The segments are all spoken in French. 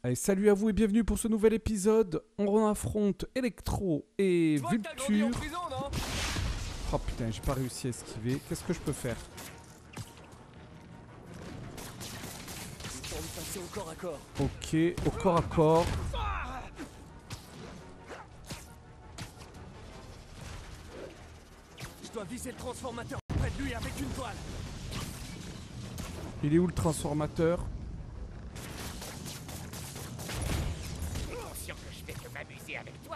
Allez, salut à vous et bienvenue pour ce nouvel épisode. On affronte Electro et Vulture. Oh putain, j'ai pas réussi à esquiver. Qu'est-ce que je peux faire? Ok, au corps à corps. Je dois viser le transformateur près de lui avec une toile. Il est où le transformateur? Sûr que je vais te m'amuser avec toi.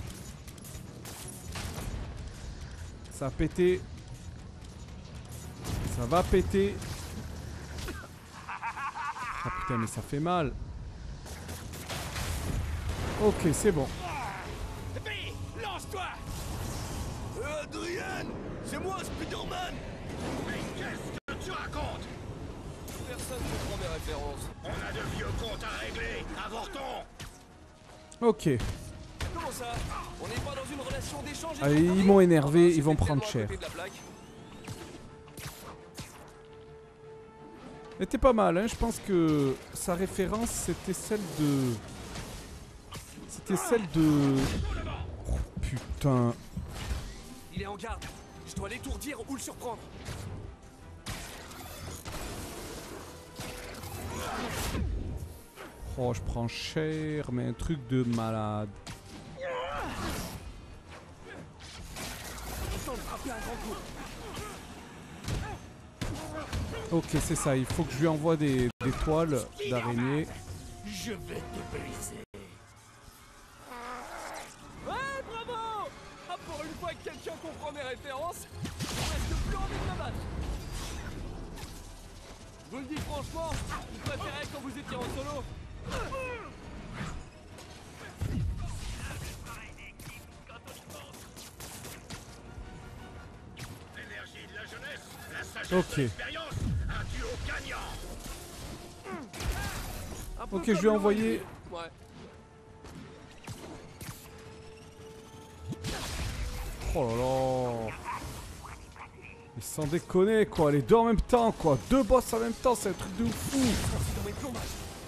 Ça a pété. Ça va péter. Ah putain, mais ça fait mal. Ok, c'est bon. Fille, lance-toi. Adrien, c'est moi, Spider-Man. Mais qu'est-ce que tu racontes? Personne ne comprend mes références. On a de vieux comptes à régler. Avortons. Ok. Comment ça? On n'est pas dans une relation d'échange. Allez, ils m'ont énervé, ils vont prendre cher. C'était pas mal, hein. Je pense que sa référence c'était celle de... Oh putain. Il est en garde. Je dois l'étourdir ou le surprendre. Oh, je prends cher, mais un truc de malade. Il tente de frapper un grand coup. Ok, c'est ça, il faut que je lui envoie des toiles d'araignée. Je vais te briser. Ouais, bravo. Ah, pour une fois que quelqu'un comprend mes références, j'ai presque plus envie de me battre. Je vous le dis franchement, je préférais quand vous étiez en solo. L'énergie de la jeunesse, la sagesse Ok. de l'expérience, un duo gagnant. Un peu Ok, comme je lui ai le envoyé... rugby. Ouais. Oh là là. Mais sans déconner quoi, les deux en même temps quoi. Deux boss en même temps, c'est un truc de fou. Dans mes plombages.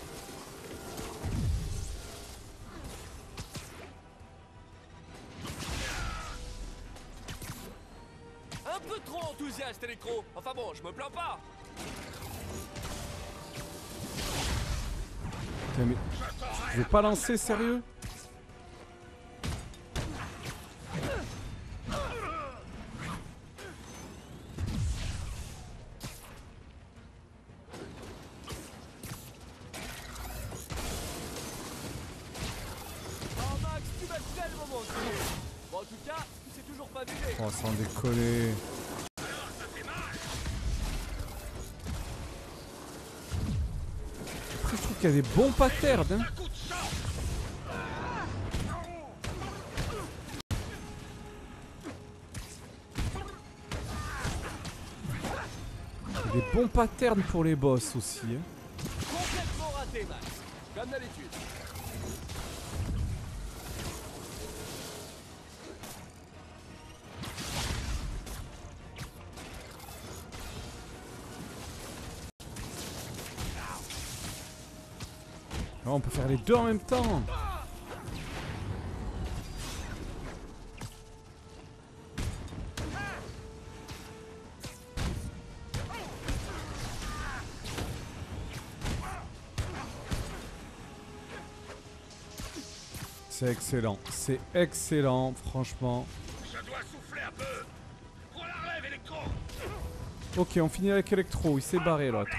Un peu trop enthousiaste, Electro. Enfin bon, je me plains pas. Putain, mais... Je vais pas lancer, sérieux? Oh Max, tu vas tellement manquer. Bon, en tout cas, c'est toujours pas vidé. Oh, sans déconner. Après, je trouve qu'il y a des bons patterns, hein. Il y a des bons patterns pour les boss aussi, hein. Complètement raté, Max. Comme d'habitude. Oh, on peut faire les deux en même temps. C'est excellent, franchement. Je dois souffler un peu. Prends la relève, Electro. Ok, on finit avec Electro, il s'est barré l'autre.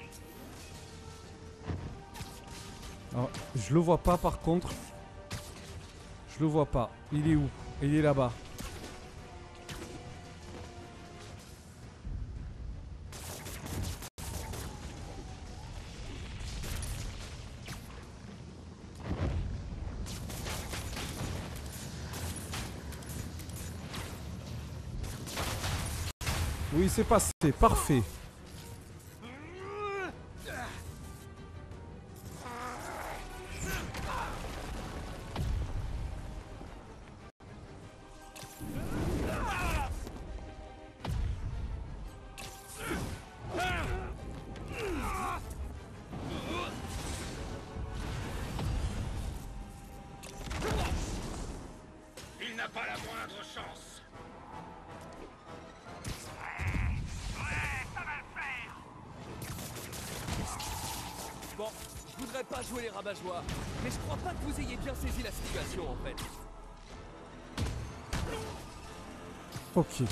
Alors, je le vois pas par contre. Je le vois pas. Il est où? Il est là-bas. Oui, c'est passé. Parfait. pas la moindre chance. Bon, je voudrais pas jouer les rabat-joie, mais je crois pas que vous ayez bien saisi la situation en fait. Ok.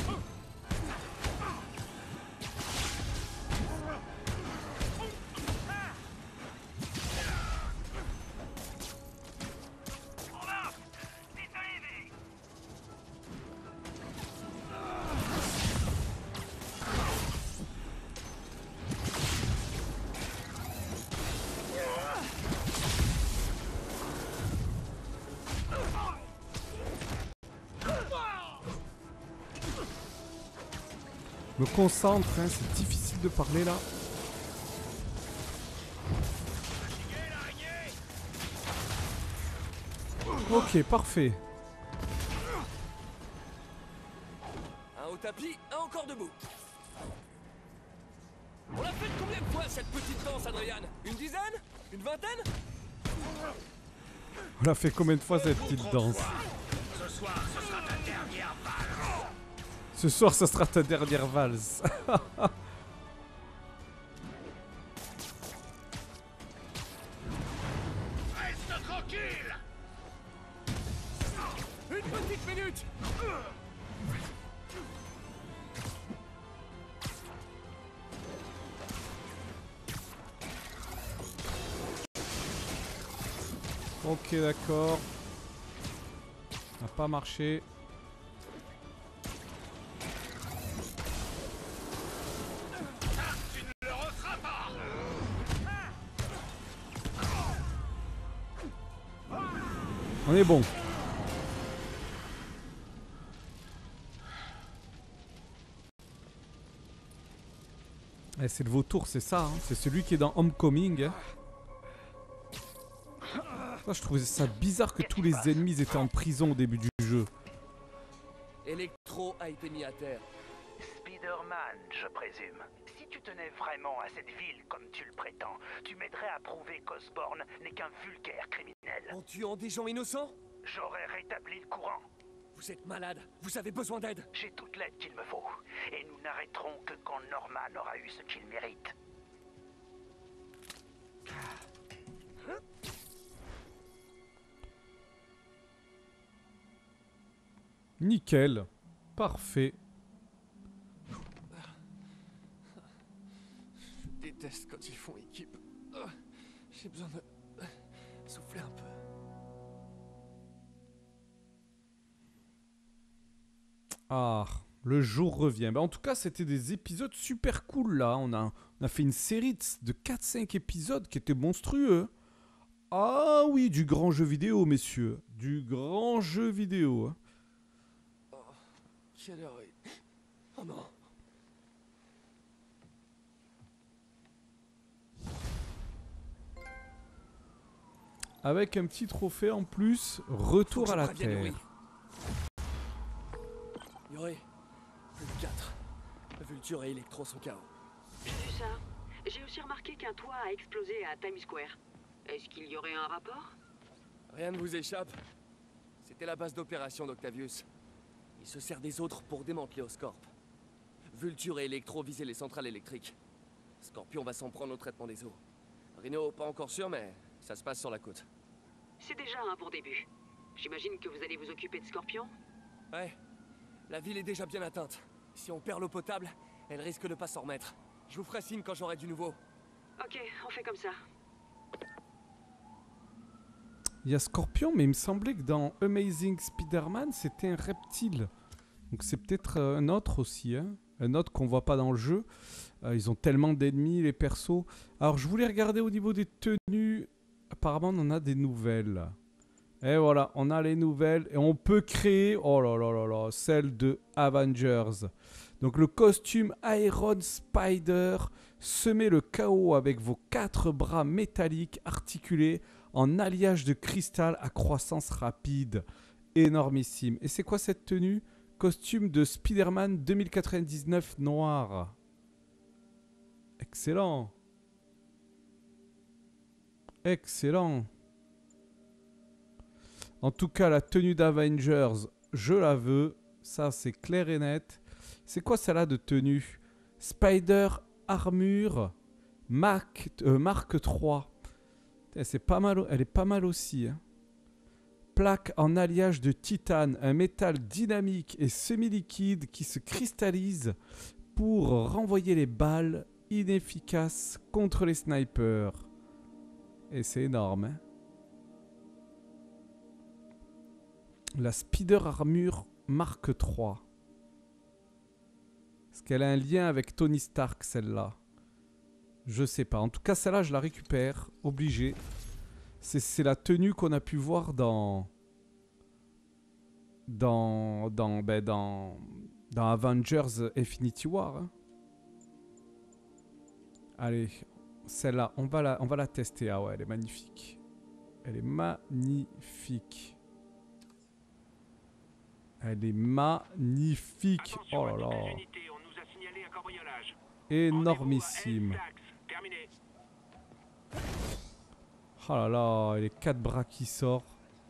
Me concentre, hein, c'est difficile de parler là. Ok, parfait. Un au tapis, un encore debout. On l'a fait combien de fois cette petite danse, Adrian? Une dizaine? Une vingtaine? On l'a fait combien de fois cette petite danse? Ce soir, ce sera ta dernière balle. Ce soir, ça sera ta dernière valse. Reste tranquille. Une petite minute. Ok, d'accord. Ça n'a pas marché. Tu ne le referas pas. On est bon. Eh, c'est le vautour, c'est ça. Hein. C'est celui qui est dans Homecoming. Hein. Ça, je trouvais ça bizarre que tous les ennemis étaient en prison au début du jeu. Electro a été mis à terre. Spider-Man, je présume. Si tu tenais vraiment à cette ville comme tu le prétends, tu m'aiderais à prouver qu'Osborn n'est qu'un vulgaire criminel. En tuant des gens innocents? J'aurais rétabli le courant. Vous êtes malade, vous avez besoin d'aide. J'ai toute l'aide qu'il me faut. Et nous n'arrêterons que quand Norman aura eu ce qu'il mérite. Nickel. Parfait. Je déteste quand ils font équipe. J'ai besoin de souffler un peu. Ah, le jour revient. Ben, en tout cas, c'était des épisodes super cool là. On a fait une série de 4-5 épisodes qui étaient monstrueux. Ah oui, du grand jeu vidéo, messieurs. Du grand jeu vidéo. Hein. Quelle heure est... Oh non. Avec un petit trophée en plus, retour à la Terre. Yuri, plus de 4. Vulture et Electro sont KO. J'ai vu ça. J'ai aussi remarqué qu'un toit a explosé à Times Square. Est-ce qu'il y aurait un rapport? Rien ne vous échappe. C'était la base d'opération d'Octavius. Il se sert des autres pour démanteler Oscorp. Vulture et Electro visaient les centrales électriques. Scorpion va s'en prendre au traitement des eaux. Rhino, pas encore sûr, mais ça se passe sur la côte. C'est déjà un bon début. J'imagine que vous allez vous occuper de Scorpion? Ouais. La ville est déjà bien atteinte. Si on perd l'eau potable, elle risque de pas s'en remettre. Je vous ferai signe quand j'aurai du nouveau. Ok, on fait comme ça. Il y a Scorpion, mais il me semblait que dans Amazing Spider-Man, c'était un reptile. Donc c'est peut-être un autre aussi, hein. Un autre qu'on voit pas dans le jeu. Ils ont tellement d'ennemis, les persos. Alors je voulais regarder au niveau des tenues. Apparemment, on en a des nouvelles. Et voilà, on a les nouvelles. Et on peut créer, oh là là là là, celle de Avengers. Donc le costume Iron Spider. Semez le chaos avec vos 4 bras métalliques articulés en alliage de cristal à croissance rapide. Énormissime. Et c'est quoi cette tenue? Costume de Spider-Man 2099 noir. Excellent. Excellent. En tout cas, la tenue d'Avengers, je la veux. Ça, c'est clair et net. C'est quoi celle-là de tenue? Spider Armure Mark 3. C'est pas mal, elle est pas mal aussi. Hein. Plaque en alliage de titane, un métal dynamique et semi-liquide qui se cristallise pour renvoyer les balles inefficaces contre les snipers. Et c'est énorme. Hein. La Spider Armure Mark 3. Est-ce qu'elle a un lien avec Tony Stark, celle-là? Je sais pas. En tout cas, celle-là, je la récupère. Obligé. C'est la tenue qu'on a pu voir dans Avengers Infinity War. Hein. Allez, celle-là, on va la tester. Ah ouais, elle est magnifique. Elle est magnifique. Elle est magnifique. Oh là là. Énormissime. Oh là là, et les 4 bras qui sortent.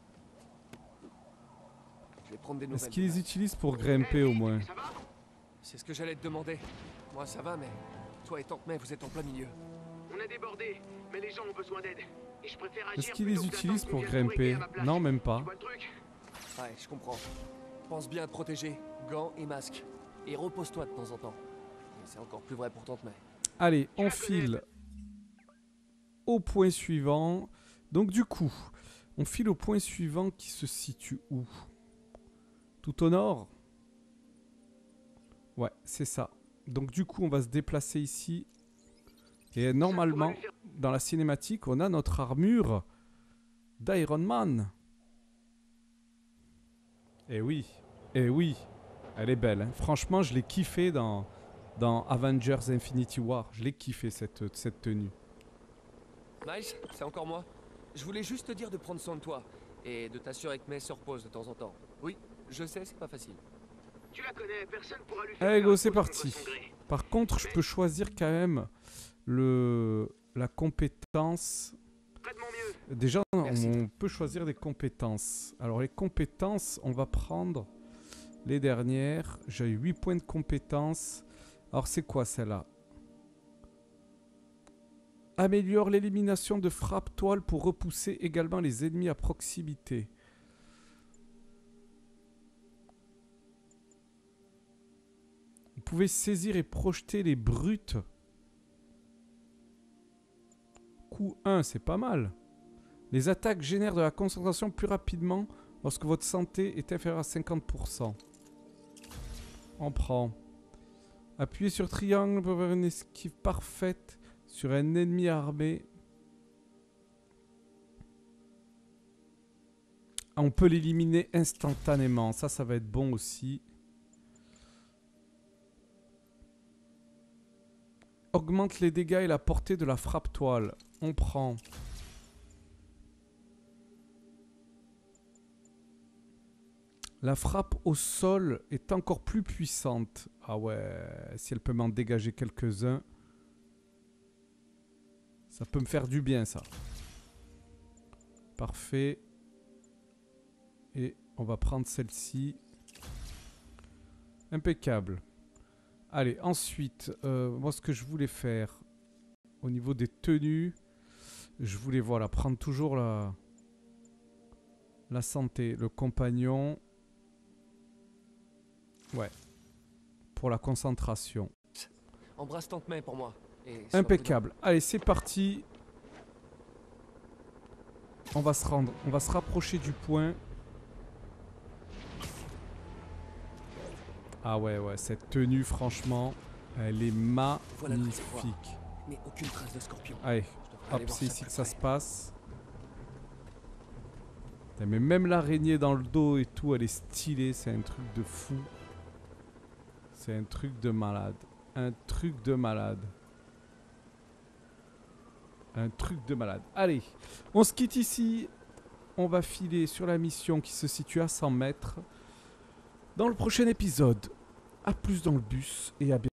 Est-ce qu'ils les utilisent pour grimper au moins? C'est ce que j'allais te demander. Moi ça va, mais toi et Tante May, vous êtes en plein milieu. On a débordé, mais les gens ont besoin d'aide. Et je préfère agir. Est-ce qu'ils les utilisent pour grimper? Non, même pas. Ouais, je comprends. Pense bien à te protéger. Gants et masque. Et repose-toi de temps en temps. Et c'est encore plus vrai pour Tante May. Allez, on file au point suivant. Donc du coup, on file au point suivant qui se situe où? Tout au nord? Ouais, c'est ça. Donc du coup, on va se déplacer ici. Et normalement, dans la cinématique, on a notre armure d'Iron Man. Eh oui, elle est belle. Hein. Franchement, je l'ai kiffé dans Avengers Infinity War. Je l'ai kiffé cette tenue. Nice, c'est encore moi. Je voulais juste te dire de prendre soin de toi et de t'assurer que May se repose de temps en temps. Oui, je sais, c'est pas facile. Tu la connais, personne pourra lui faire. Allez go, c'est parti. Par contre, je peux choisir quand même la compétence. Déjà, on peut choisir des compétences. Alors, les compétences, on va prendre les dernières. J'ai 8 points de compétences. Alors, c'est quoi celle-là? Améliore l'élimination de frappe toile pour repousser également les ennemis à proximité. Vous pouvez saisir et projeter les brutes. Coup 1, c'est pas mal. Les attaques génèrent de la concentration plus rapidement lorsque votre santé est inférieure à 50%. On prend. Appuyez sur triangle pour avoir une esquive parfaite sur un ennemi armé. Ah, on peut l'éliminer instantanément. Ça va être bon aussi. Augmente les dégâts et la portée de la frappe toile. On prend. La frappe au sol est encore plus puissante. Ah ouais, si elle peut m'en dégager quelques-uns. Ça peut me faire du bien, ça. Parfait. Et on va prendre celle-ci. Impeccable. Allez, ensuite, moi ce que je voulais faire au niveau des tenues, je voulais voilà, prendre toujours la santé, le compagnon. Ouais. Pour la concentration. Embrasse Tante May pour moi. Et impeccable. Allez, c'est parti. On va se rendre. On va se rapprocher du point. Ah ouais, cette tenue, franchement, elle est magnifique. Voilà, mais aucune trace de scorpion. Allez, hop, c'est ici que ça se passe. Mais même l'araignée dans le dos et tout, elle est stylée. C'est un truc de fou. C'est un truc de malade. Un truc de malade. Un truc de malade. Allez, on se quitte ici. On va filer sur la mission qui se situe à 100 mètres. Dans le prochain épisode. A plus dans le bus et à bientôt.